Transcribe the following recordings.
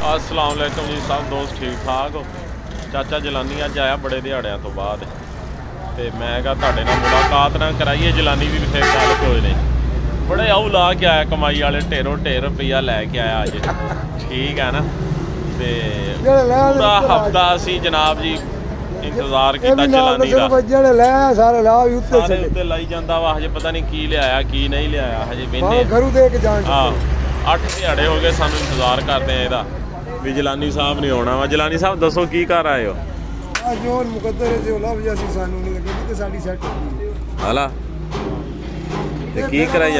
अस्सलाम वालेकुम जी सब दोस्त ठीक ठाक हो। चाचा जलानी अज आया बड़े दिहाड़ियां तो बाद ते मैं कहा तुहाडे नाल मुलाकात ना कराइए। जलानी भी फिर गल कोई नहीं, बड़े आऊ ला के आया कमाई वाले ढेरों ढेर रुपया लैके आया अज। ठीक है ना, ते पूरा हफ्ता असी जनाब जी इंतजार किया जलानी का, सारे उत्ते लाई जांदा वा। हजे पता नहीं की लियाया की नहीं लियाया, हजे वेंदे। हाँ 8 दिहाड़े हो गए सानू इंतजार करते हैं इहदा भी जलानी साहब नहीं आना वा। जलानी साहब दसो की कर आए हो? हला की कराई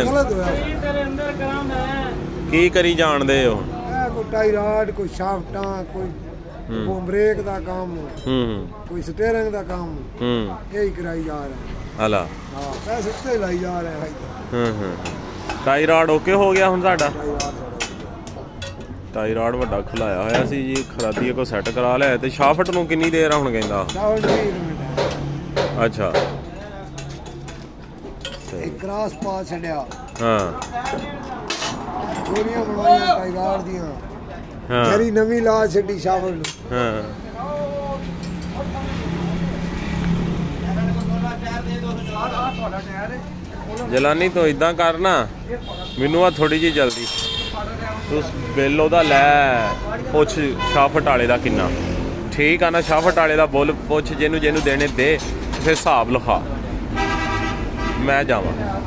की करी जान दे हो? कोई टाई राड, कोई शाफ्टां, कोई ब्रेक दा काम, कोई स्टीयरिंग दा काम, यही कराई जा रहे हैं। हला हां पैसे उत्ते लाई जा रहे हैं। टाई राड ओके हो गया हुण साडा? टाई राड वड्डा खुलाया होया सी जी, खरादी को सैट करा लिया ते शाफ्ट नूं किन्नी देर हुण कहंदा? अच्छा एक क्रॉस पा छड्या। हां गोलियां बनवाईयां टाई राड दियां। हां जरी नवी ला छड्डी शाफ्ट नूं। हां जलानी तो इदा करना मैनू थोड़ी जी जल्दी तू बिल ओदा लै पुछ शाफ्ट वाले दा किन्ना। ठीक है ना, शाफ्ट वाले दा बोल पुछ, जिन्नू जिन्नू देने दे फिर हिसाब लिखा, मैं जावां।